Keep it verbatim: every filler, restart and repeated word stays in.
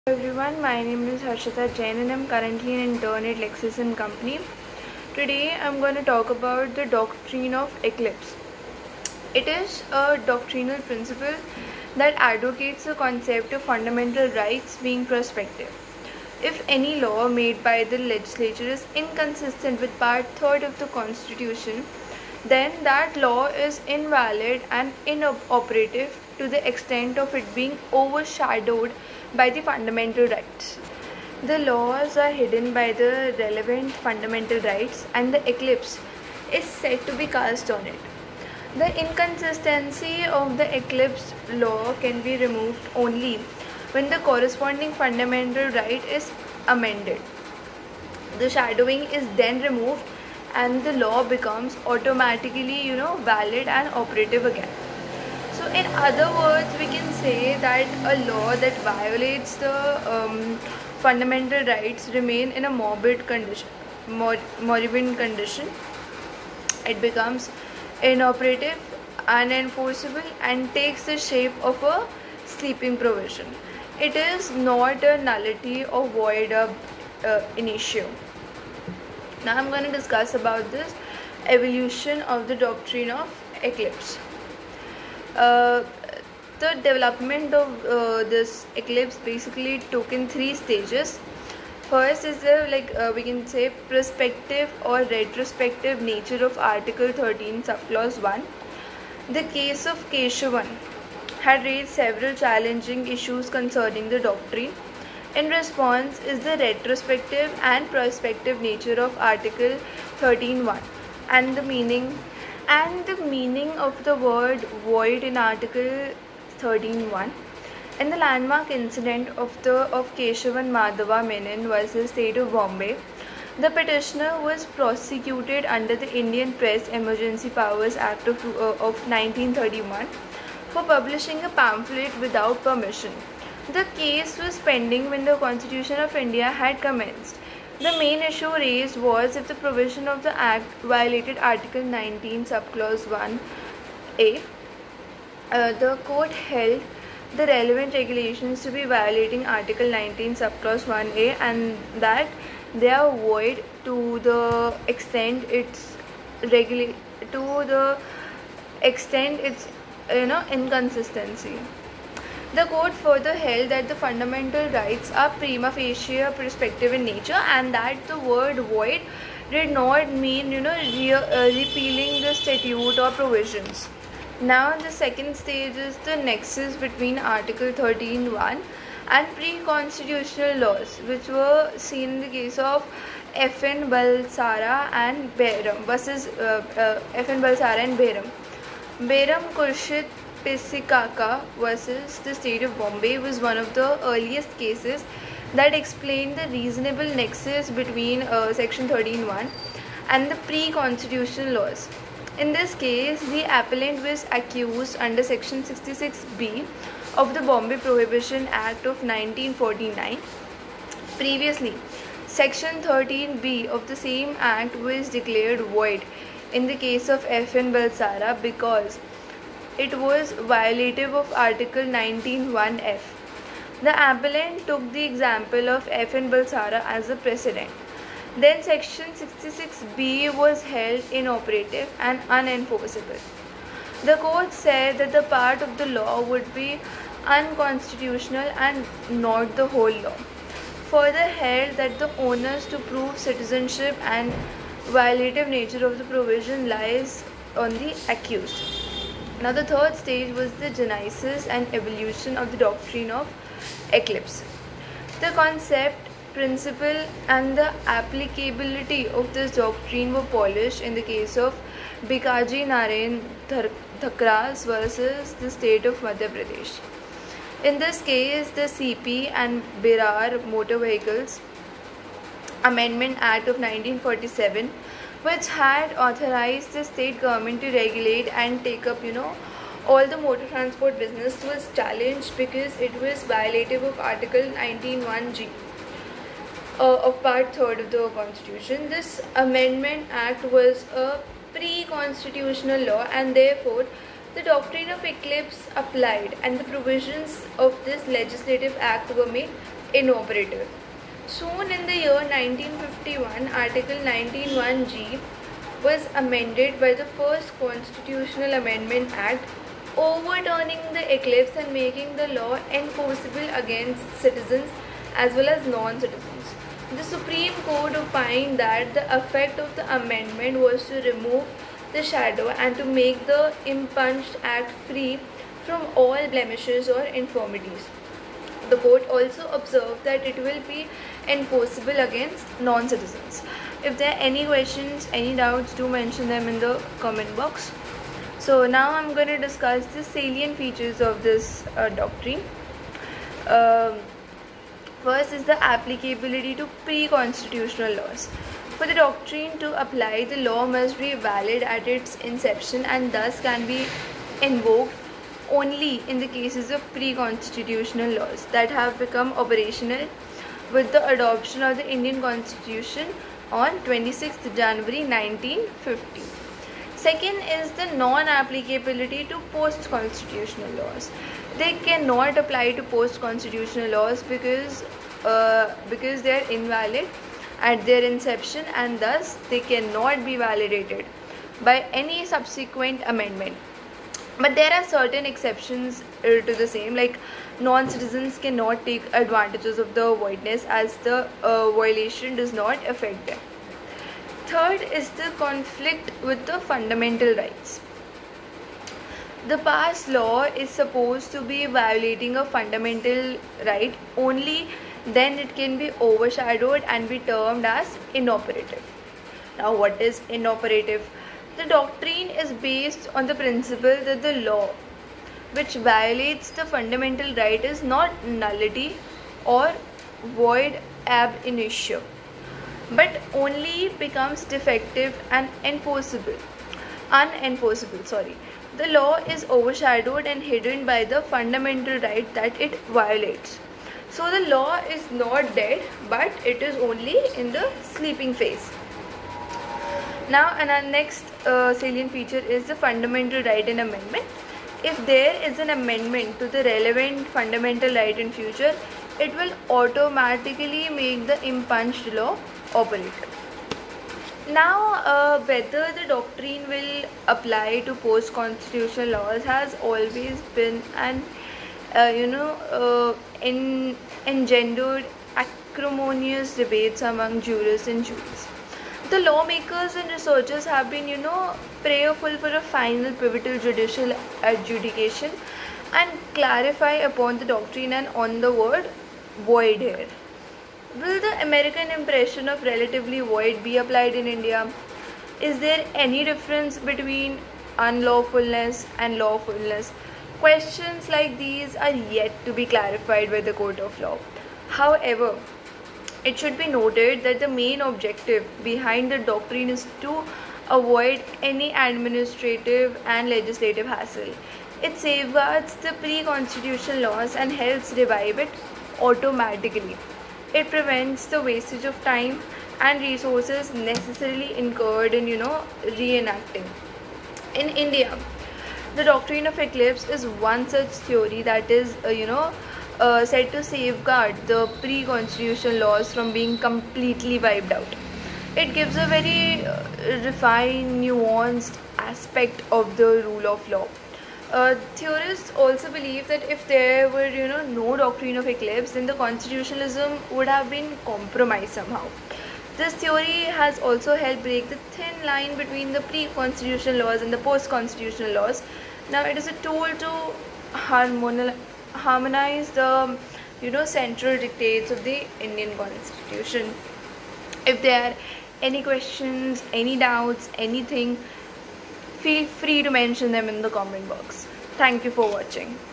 Hello everyone, my name is Harshita Jain and I'm currently an intern at Lexis and Company. Today I'm going to talk about the doctrine of eclipse. It is a doctrinal principle that advocates the concept of fundamental rights being prospective. If any law made by the legislature is inconsistent with Part third of the Constitution, then that law is invalid and inoperative to the extent of it being overshadowed by the fundamental rights. The laws are hidden by the relevant fundamental rights and the eclipse is said to be cast on it. The inconsistency of the eclipse law can be removed only when the corresponding fundamental right is amended. The shadowing is then removed and the law becomes automatically, you know, valid and operative again. So in other words, we can say that a law that violates the um, fundamental rights remain in a morbid condition, mor moribund condition. It becomes inoperative, unenforceable and takes the shape of a sleeping provision. It is not a nullity or void ab uh, initio. Now I'm going to discuss about this evolution of the doctrine of eclipse. Uh, the development of uh, this eclipse basically took in three stages. First is the like uh, we can say prospective or retrospective nature of Article thirteen subclause one. The case of Keshavan had raised several challenging issues concerning the doctrine. In response is the retrospective and prospective nature of Article thirteen one and the meaning and the meaning of the word void in Article thirteen one. In the landmark incident of the of Keshavan Madhava Menon versus State of Bombay, the petitioner was prosecuted under the Indian Press Emergency Powers Act of, uh, of nineteen thirty-one for publishing a pamphlet without permission. The case was pending when the Constitution of India had commenced. The main issue raised was if the provision of the Act violated Article nineteen subclause one A. Uh, the court held the relevant regulations to be violating Article nineteen subclause one A and that they are void to the extent it's regula- to the extent it's you know inconsistency. The court further held that the fundamental rights are prima facie prospective in nature and that the word void did not mean you know re uh, repealing the statute or provisions. Now the second stage is the nexus between Article thirteen one and pre-constitutional laws, which were seen in the case of F N Balsara and Behram versus uh, uh, F N Balsara and Behram. Behram Khurshid Pisikaka versus the State of Bombay was one of the earliest cases that explained the reasonable nexus between uh, Section thirteen one and the pre-constitutional laws. In this case, the appellant was accused under Section sixty-six B of the Bombay Prohibition Act of nineteen forty-nine. Previously, Section thirteen B of the same act was declared void in the case of F N Balsara because it was violative of Article nineteen one F. The appellant took the example of F N Balsara as a precedent. Then Section sixty-six B was held inoperative and unenforceable. The court said that the part of the law would be unconstitutional and not the whole law. Further held that the onus to prove citizenship and violative nature of the provision lies on the accused. Now the third stage was the genesis and evolution of the doctrine of eclipse. The concept, principle and the applicability of this doctrine were polished in the case of Bikaji Narayan Thakras versus the State of Madhya Pradesh. In this case, the C P and Birar Motor Vehicles Amendment Act of nineteen forty-seven, which had authorized the state government to regulate and take up, you know, all the motor transport business, was challenged because it was violative of Article nineteen one G uh, of Part third of the Constitution. This Amendment Act was a pre-constitutional law and therefore the doctrine of eclipse applied and the provisions of this legislative act were made inoperative. Soon in the year nineteen fifty-one, Article nineteen one G was amended by the first Constitutional Amendment Act, overturning the eclipse and making the law enforceable against citizens as well as non-citizens. The Supreme Court opined that the effect of the amendment was to remove the shadow and to make the impunged act free from all blemishes or infirmities. The court also observed that it will be enforceable against non-citizens. If there are any questions, any doubts, do mention them in the comment box. So now I'm going to discuss the salient features of this uh, doctrine. Um, first is the applicability to pre-constitutional laws. For the doctrine to apply, the law must be valid at its inception and thus can be invoked only in the cases of pre-constitutional laws that have become operational with the adoption of the Indian Constitution on twenty-sixth January nineteen fifty. Second is the non-applicability to post-constitutional laws. They cannot apply to post-constitutional laws because uh, because they are invalid at their inception and thus they cannot be validated by any subsequent amendment. But there are certain exceptions uh, to the same, like non-citizens cannot take advantages of the voidness as the uh, violation does not affect them. Third is the conflict with the fundamental rights. The past law is supposed to be violating a fundamental right, only then it can be overshadowed and be termed as inoperative. Now, what is inoperative? The doctrine is based on the principle that the law which violates the fundamental right is not nullity or void ab initio, but only becomes defective and enforceable, unenforceable. Sorry, the law is overshadowed and hidden by the fundamental right that it violates. So the law is not dead, but it is only in the sleeping phase. Now, and our next uh, salient feature is the fundamental right in amendment. If there is an amendment to the relevant fundamental right in future, it will automatically make the impunged law operative. Now, uh, whether the doctrine will apply to post-constitutional laws has always been an, uh, you know, uh, in, engendered acrimonious debates among jurists and juries. The lawmakers and researchers have been, you know, prayerful for a final pivotal judicial adjudication and clarify upon the doctrine and on the word void here. Will the American impression of relatively void be applied in India? Is there any difference between unlawfulness and lawfulness? Questions like these are yet to be clarified by the court of law. However, it should be noted that the main objective behind the doctrine is to avoid any administrative and legislative hassle. It safeguards the pre-constitutional laws and helps revive it automatically. It prevents the wastage of time and resources necessarily incurred in, you know, reenacting. In India, the doctrine of eclipse is one such theory that is, uh, you know, uh, said to safeguard the pre-constitutional laws from being completely wiped out. It gives a very uh, refined, nuanced aspect of the rule of law. Uh, theorists also believe that if there were, you know, no doctrine of eclipse, then the constitutionalism would have been compromised somehow. This theory has also helped break the thin line between the pre-constitutional laws and the post-constitutional laws. Now, it is a tool to harmonize the, you know, central dictates of the Indian Constitution. If there are any questions, any doubts, anything, feel free to mention them in the comment box. Thank you for watching.